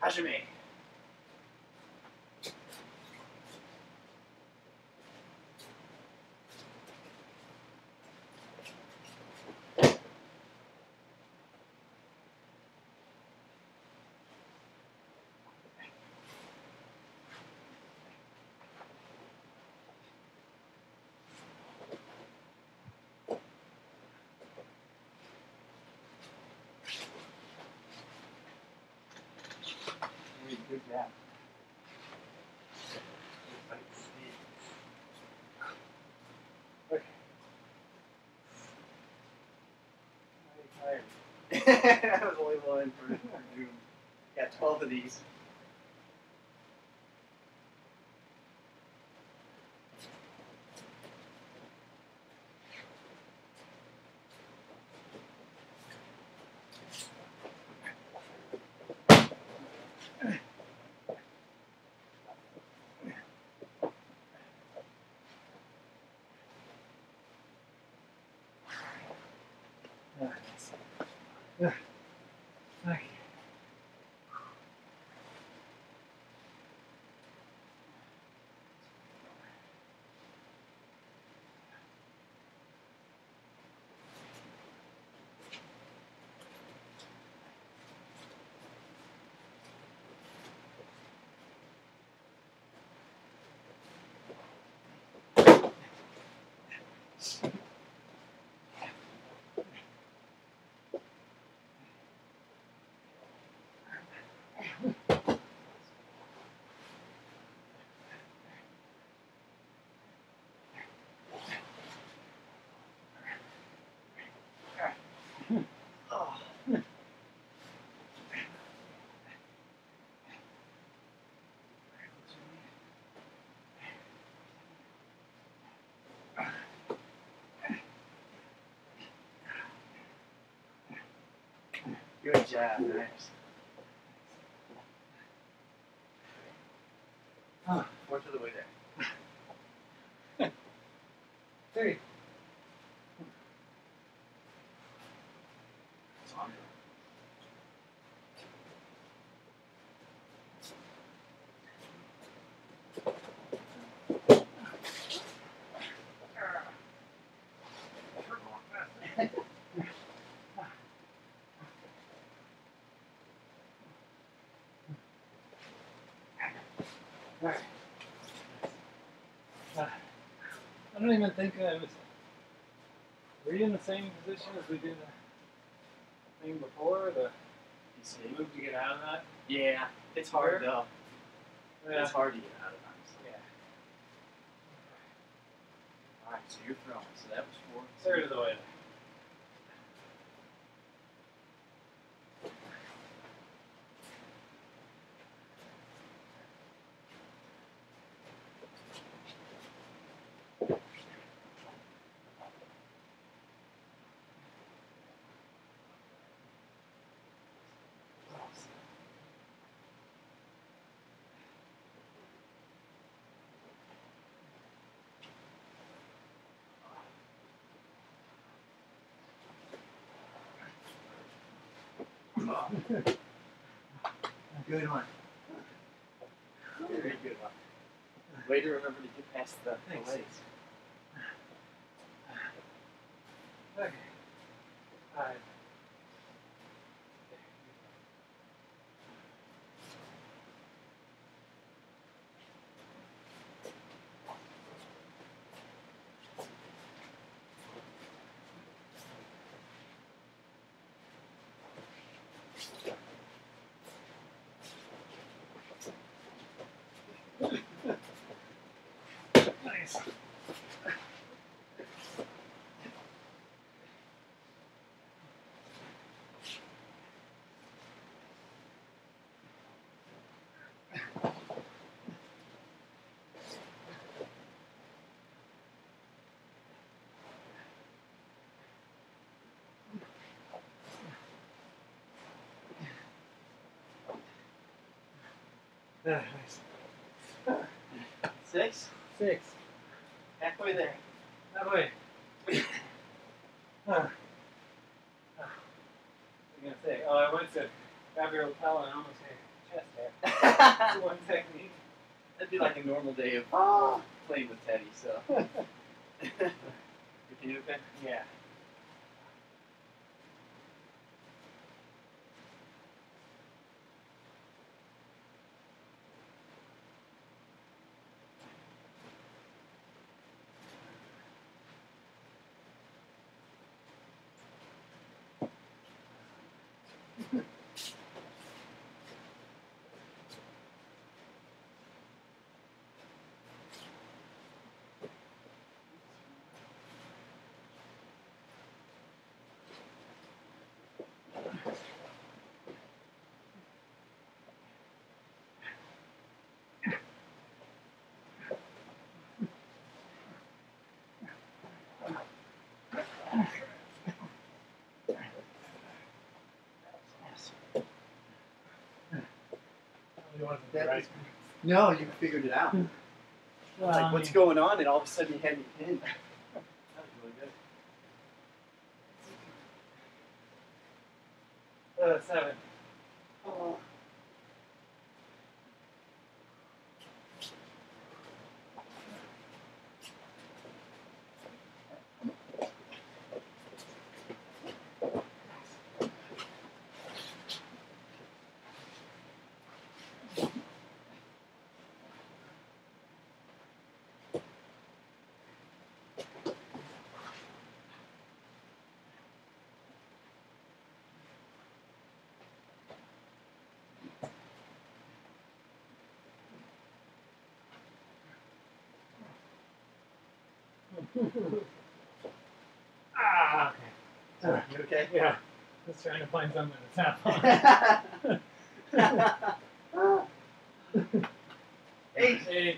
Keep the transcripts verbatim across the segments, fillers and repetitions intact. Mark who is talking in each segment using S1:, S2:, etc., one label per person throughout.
S1: Hajime. Good job. Okay. I'm tired. I was only one for June. Got twelve of these. Yeah. Okay. Oh. Good job, nice. Huh, fourth of the way there. Three. It's on. Right. Uh, I don't even think I was. Were you in the same position as we did the thing before? The you move to get out of that? Yeah, it's hard though. Yeah. It's hard to get out of that. Yeah. Alright, so you're throwing. So that was four. Third of the way. Good one. Very good one. Way to remember to get past the, the legs. Okay. All right. Nice. Yeah, nice. Six? Six. Halfway there. Halfway. Huh. What was I going to say? Oh, I went to grab your lapel and I almost had chest hair. That's one technique.
S2: That'd be like a normal day of oh, playing with Teddy, so. Continue okay?
S1: Yeah.
S2: That
S1: Right.
S2: was- no, you figured it out.
S1: Well,
S2: Like,
S1: I
S2: what's
S1: mean-
S2: going on? And all of a sudden you had me pinned. That was really good.
S1: Uh, seven.
S2: Oh.
S1: Ah, okay.
S2: You okay?
S1: Yeah. Just trying to find something to tap on.
S2: Eight.
S1: Eight.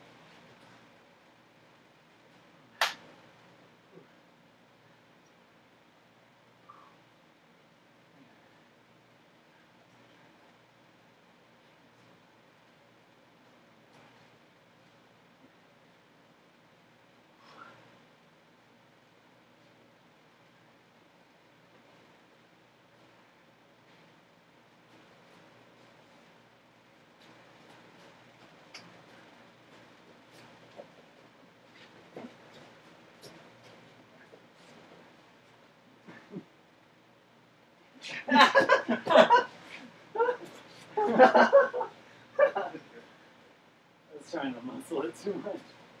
S1: I was trying to muscle it too much.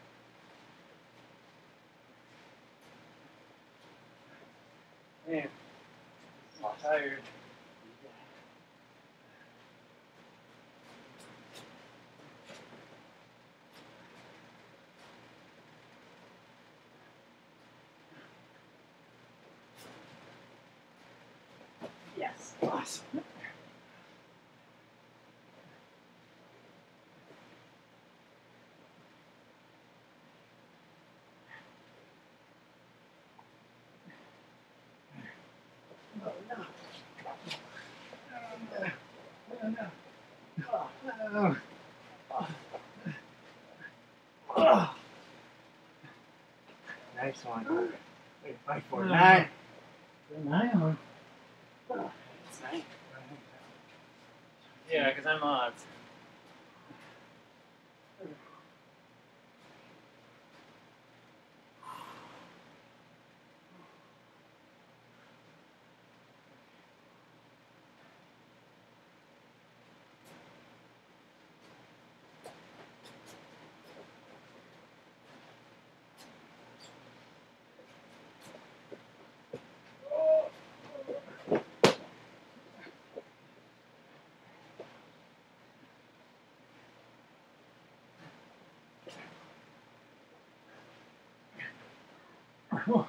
S1: Man, I'm tired.
S2: Yes. Awesome. Oh, no.
S1: No, no.
S2: Oh,
S1: Oh.
S2: oh. Nice one. Wait, five, four,
S1: Oh.
S2: nine.
S1: Nine?
S2: Oh, it's nine.
S1: Yeah, because I'm odds. Oh.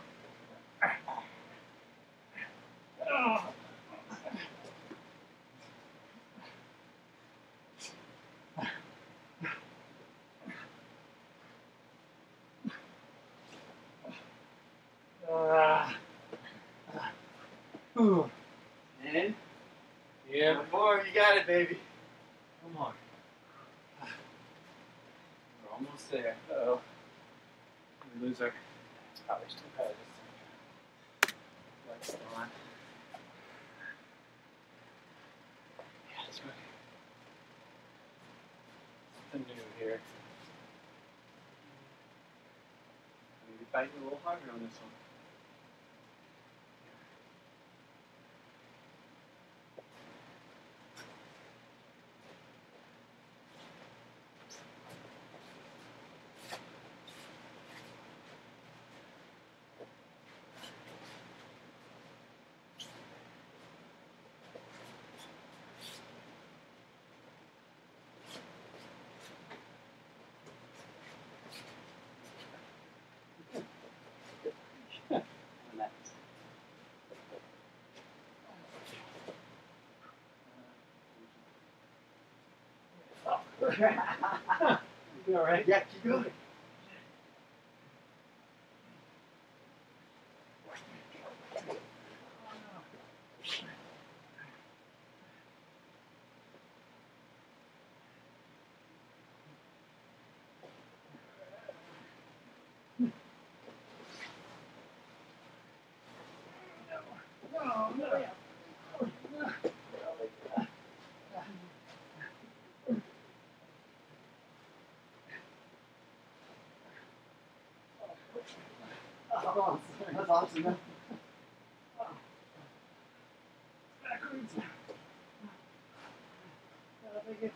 S1: Ah. Ooh.
S2: And
S1: Yeah.
S2: one more. You got it, baby.
S1: Come on.
S2: We're almost there.
S1: Uh-oh. We lose our
S2: Probably still got it. Lights still on. Yeah, that's right. here. Maybe fighting a little harder on this one.
S1: You alright?
S2: Yeah, keep going.
S1: No, no.
S2: Oh, that's awesome. Man.
S1: Backwards. Gotta make it.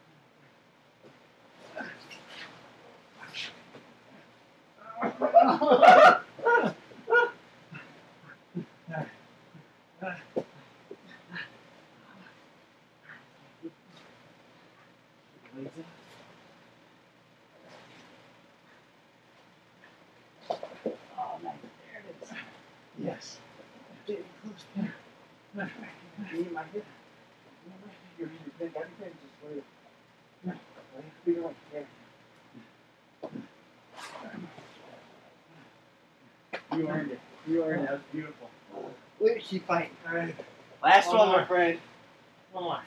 S2: Oh, man, there it is.
S1: Yes.
S2: Getting close there. You need my hip. Your your big everything just wait. Wait, bigger one. There. You earned it. You earned it. That was beautiful. Way to keep fighting.
S1: Alright.
S2: Last
S1: One
S2: one,
S1: more.
S2: my friend.
S1: One more.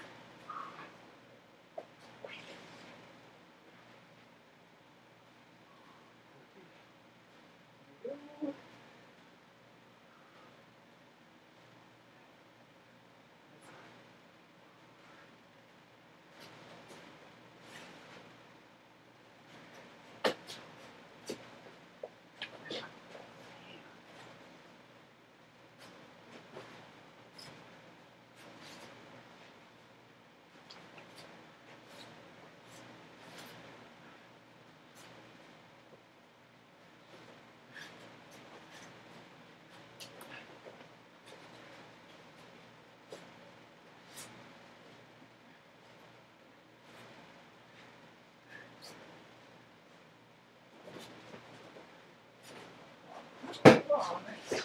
S1: Oh, nice.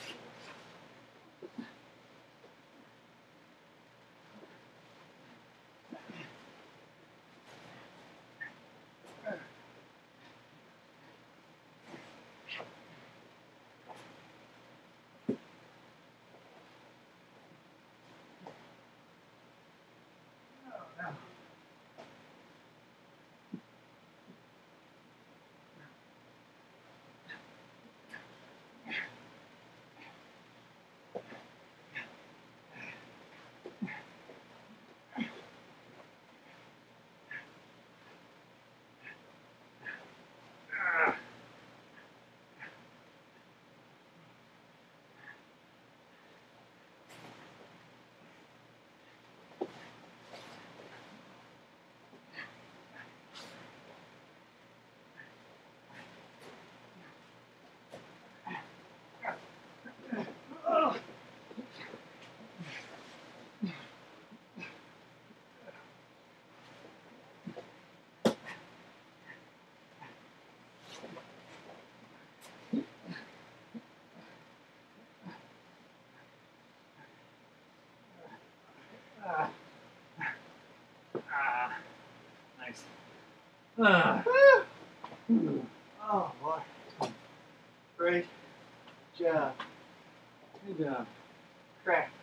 S1: Ah. Ah. Nice. Ah.
S2: Oh, boy. Great job.
S1: Good job.
S2: Crack.